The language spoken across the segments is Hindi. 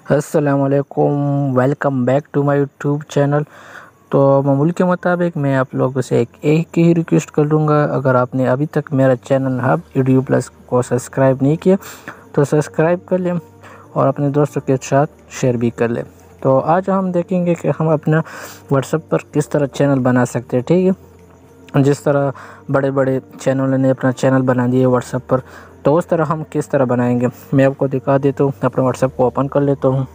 अस्सलामुअलैकुम, welcome back to my YouTube channel. तो मामूल के मुताबिक मैं आप लोगों से एक ही रिक्वेस्ट कर लूँगा, अगर आपने अभी तक मेरा चैनल हब एडू प्लस को सब्सक्राइब नहीं किया तो सब्सक्राइब कर लें और अपने दोस्तों के साथ शेयर भी कर लें। तो आज हम देखेंगे कि हम अपना व्हाट्सएप पर किस तरह चैनल बना सकते हैं। ठीक है, जिस तरह बड़े बड़े चैनलों ने अपना चैनल बना दिए व्हाट्सएप पर, तो उस तरह हम किस तरह बनाएंगे मैं आपको दिखा देता हूँ। अपना व्हाट्सएप को ओपन कर लेता हूँ।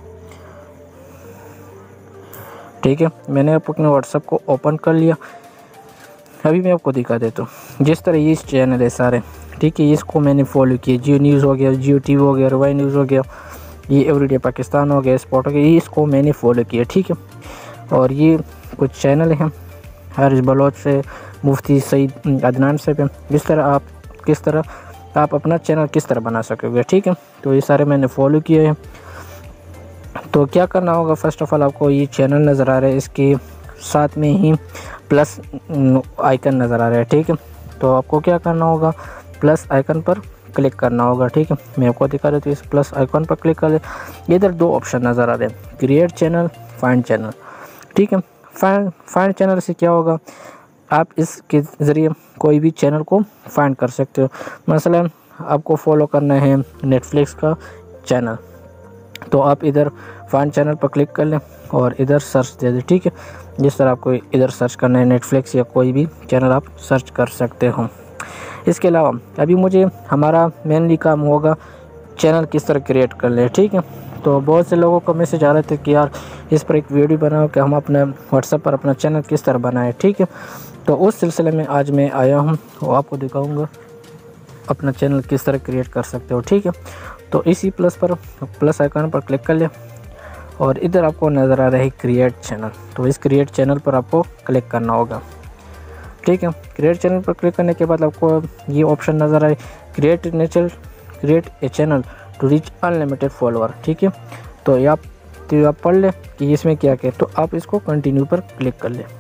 ठीक है, मैंने अपने व्हाट्सएप को ओपन कर लिया। अभी मैं आपको दिखा देता हूँ। जिस तरह ये चैनल है सारे, ठीक है, इसको मैंने फॉलो किया। जियो न्यूज़ हो गया, जियो टीवी हो गया, वाई न्यूज़ हो गया, ये एवरीडे पाकिस्तान हो गया, स्पॉट हो गया, ये इसको मैंने फॉलो किया। ठीक है, और ये कुछ चैनल हैं हारिस बलोच से, मुफ्ती सईद अदनान से पे। इस तरह आप किस तरह आप अपना चैनल किस तरह बना सकोगे। ठीक है, तो ये सारे मैंने फॉलो किए हैं। तो क्या करना होगा, फ़र्स्ट ऑफ़ ऑल आपको ये चैनल नज़र आ रहा है, इसके साथ में ही प्लस आइकन नज़र आ रहा है। ठीक है, तो आपको क्या करना होगा, प्लस आइकन पर क्लिक करना होगा। ठीक है, मैं आपको दिखा देता हूँ। इस प्लस आइकन पर क्लिक कर ले, इधर दो ऑप्शन नज़र आ रहे हैं, क्रिएट चैनल, फाइंड चैनल। ठीक है, फाइंड चैनल से क्या होगा, आप इसके ज़रिए कोई भी चैनल को फाइंड कर सकते हो। मसलन आपको फॉलो करना है नेटफ्लिक्स का चैनल, तो आप इधर फाइंड चैनल पर क्लिक कर लें और इधर सर्च दे दें। ठीक है, जिस तरह आपको इधर सर्च करना है नेटफ्लिक्स या कोई भी चैनल आप सर्च कर सकते हो। इसके अलावा अभी मुझे हमारा मेनली काम होगा चैनल किस तरह क्रिएट कर ले। ठीक है, तो बहुत से लोगों को मैसेज आ रहे थे कि यार इस पर एक वीडियो बनाओ कि हम अपने व्हाट्सएप पर अपना चैनल किस तरह बनाएं। ठीक है, तो उस सिलसिले में आज मैं आया हूँ और आपको दिखाऊंगा अपना चैनल किस तरह क्रिएट कर सकते हो। ठीक है, तो इसी प्लस आइकन पर क्लिक कर ले और इधर आपको नज़र आ रहा है क्रिएट चैनल, तो इस क्रिएट चैनल पर आपको क्लिक करना होगा। ठीक है, क्रिएट चैनल पर क्लिक करने के बाद आपको ये ऑप्शन नज़र आए, create a channel to reach unlimited follower. ठीक है, तो आप पढ़ ले कि इसमें क्या क्या है, तो आप इसको कंटिन्यू पर क्लिक कर ले।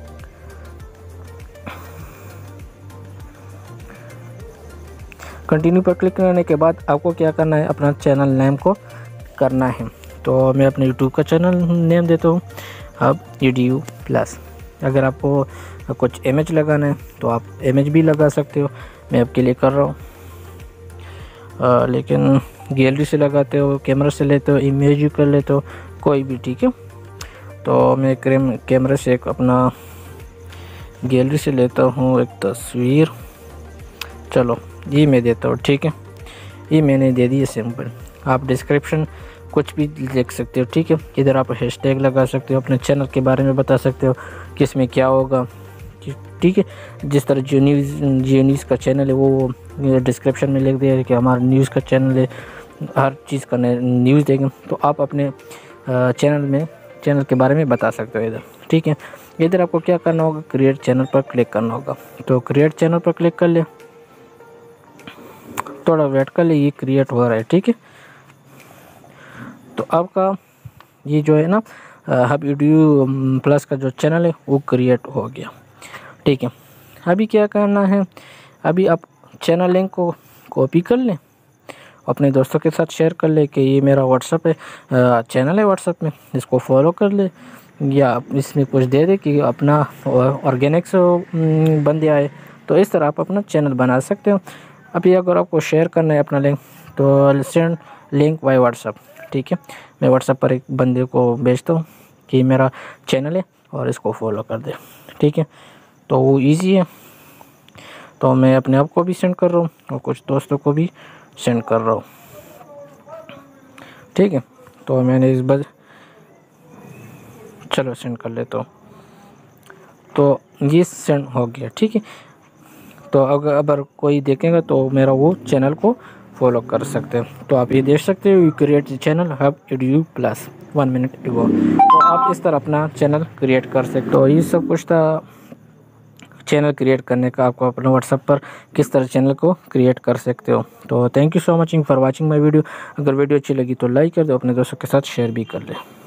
कंटिन्यू पर क्लिक करने के बाद आपको क्या करना है, अपना चैनल नेम को करना है। तो मैं अपने यूट्यूब का चैनल नेम देता हूँ अब एडू प्लस। अगर आपको कुछ इमेज लगाना है तो आप इमेज भी लगा सकते हो, मैं आपके लिए कर रहा हूँ। लेकिन गैलरी से लगाते हो, कैमरा से लेते हो, इमेज भी कर लेते हो, कोई भी। ठीक है, तो मैं कैमरे से एक अपना गैलरी से लेता हूँ एक तस्वीर। चलो ये मैं देता हूँ। ठीक है, ये मैंने दे दी है सिंपल। आप डिस्क्रिप्शन कुछ भी लिख सकते हो। ठीक है, इधर आप हैशटैग लगा सकते हो, अपने चैनल के बारे में बता सकते हो कि इसमें क्या होगा। ठीक है, जिस तरह जियो न्यूज़ का चैनल है वो डिस्क्रिप्शन में लिख दिया कि हमारा न्यूज़ का चैनल है, हर चीज़ का न्यूज़ देंगे, तो आप अपने चैनल के बारे में बता सकते हो इधर। ठीक है, इधर आपको क्या करना होगा, क्रिएट चैनल पर क्लिक करना होगा। तो क्रिएट चैनल पर क्लिक कर ले, थोड़ा वेट कर ले, ये क्रिएट हो रहा है। ठीक है, तो आपका ये जो है ना हब एडू प्लस का जो चैनल है वो क्रिएट हो गया। ठीक है, अभी क्या करना है, अभी आप चैनल लिंक को कॉपी कर लें, अपने दोस्तों के साथ शेयर कर ले कि ये मेरा व्हाट्सएप है, चैनल है व्हाट्सएप में, इसको फॉलो कर ले, या इसमें कुछ दे दे कि अपना ऑर्गेनिक से बंदे आए। तो इस तरह आप अपना चैनल बना सकते हो। अभी अगर आपको शेयर करना है अपना लिंक, तो सेंड लिंक बाय व्हाट्सएप। ठीक है, मैं व्हाट्सएप पर एक बंदे को भेजता हूँ कि मेरा चैनल है और इसको फॉलो कर दे। ठीक है, तो वो इजी है। तो मैं अपने आप को भी सेंड कर रहा हूँ और कुछ दोस्तों को भी सेंड कर रहा हूँ। ठीक है, तो मैंने इस बार चलो सेंड कर लेता हूँ, तो ये सेंड हो गया। ठीक है, तो अगर कोई देखेगा तो मेरा वो चैनल को फॉलो कर सकते हैं। तो आप ये देख सकते हो, you create channel Hub Edu Plus 1 minute ago. तो आप इस तरह अपना चैनल क्रिएट कर सकते हो। तो ये सब कुछ था चैनल क्रिएट करने का, आपको अपने व्हाट्सएप पर किस तरह चैनल को क्रिएट कर सकते हो। तो thank you so much for watching my video. अगर वीडियो अच्छी लगी तो लाइक कर दो, अपने दोस्तों के साथ शेयर भी कर ले।